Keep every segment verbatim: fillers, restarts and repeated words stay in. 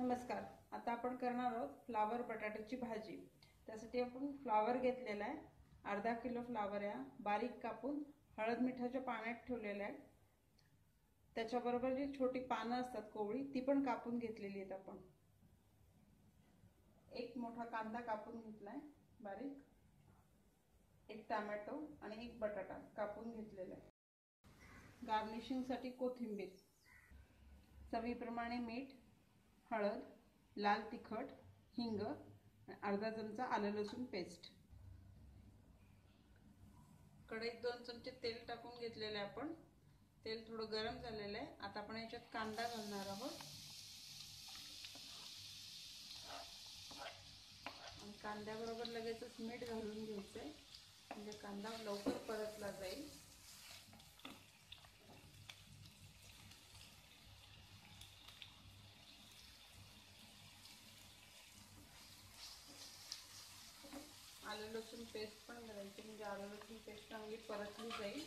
नमस्कार. आता आपण करणार आहोत फ्लावर बटाट्याची भाजी. त्यासाठी आपण फ्लावर घेतलेला आहे. अर्धा किलो फ्लावर आहे. बारीक कापून हळद मिठाच्या पाण्यात ठेवलेला आहे. त्याच्याबरोबर जी छोटी पानं असतात कोवळी ती पण कापून घेतलेली आहेत आपण. एक मोठा कांदा कापून घेतलाय बारीक. एक टोमॅटो आणि एक बटाटा कापून घेतलेला आहे. गार्निशिंग साठी कोथिंबीर, चवीप्रमाणे मीठ, हळद, लाल तिखट, हिंग, अर्धा चमचा आलं लसूण पेस्ट. कढईत दोन चमचे तेल टाकून घेतलेले आपण. तेल थोडं गरम झालेलं आहे. आता आपण याच्यात कांदा घालणार आहोत. आणि कांद्याबरोबर लगेचच मीठ घालून घ्यायचंय म्हणजे कांदा लवकर परतला जाईल. आलं लसूण पेस्ट पण घालायची म्हणजे आलं लसूण पेस्ट चांगली परतली जाईल.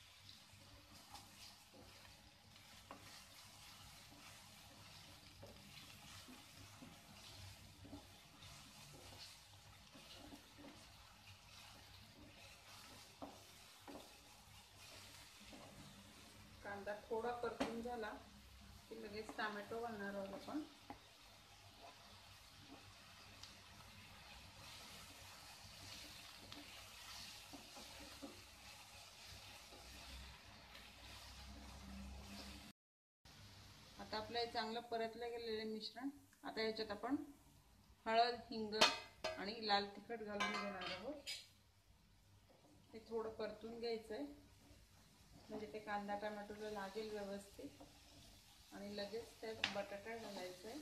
कांदा थोडा परतून झाला की लगेच टोमॅटो घालणार आहोत आपण. आता आपलं हे चांगलं परतलं गेलेलं मिश्रण. आता याच्यात आपण हळद, हिंग आणि लाल तिखट घालून घेणार आहोत. हे थोडं परतून घ्यायचंय म्हणजे ते कांदा टोमॅटोला लागेल व्यवस्थित. आणि लगेच त्यात बटाटा घालायचंय.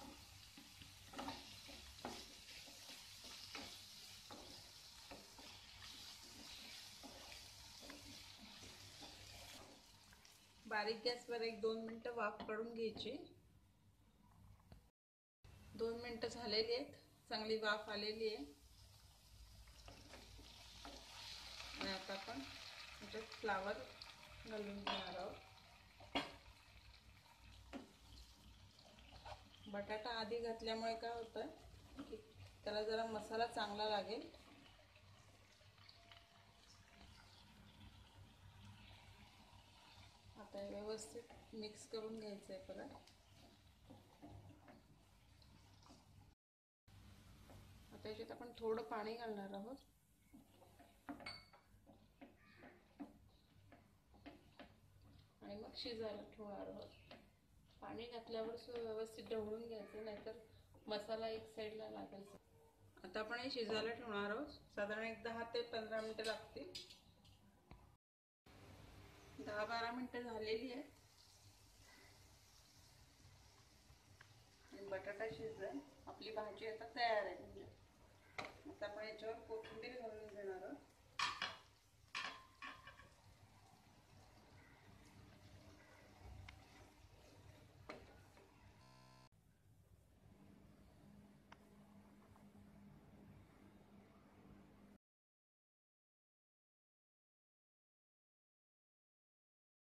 बारीक गॅसवर एक दोन मिनिटं वाफ काढून घ्यायची. दोन मिनिटं झालेली आहेत. चांगली वाफ आलेली आहे. आणि आता आपण याच्यात फ्लावर घालून घेणार आहोत. बटाटा आधी घातल्यामुळे काय होतं की त्याला जरा मसाला चांगला लागेल. आता व्यवस्थित मिक्स करून घ्यायचं आहे परत. आता याच्यात आपण थोडं पाणी घालणार आहोत. आणि मग शिजायला ठेवणार आहोत. पाणी घातल्यावर व्यवस्थित ढवळून घ्यायचं नाहीतर मसाला एक साईडला लागेल. आता आपण हे शिजायला ठेवणार आहोत. साधारण एक दहा ते पंधरा मिनिटं लागतील. दहा बारा मिनिटं झालेली आहेत. आणि बटाटा शिजलाय. आपली भाजी आता तयार आहे. म्हणजे आता आपण याच्यावर कोथिंबीर घालून घेणार आहोत.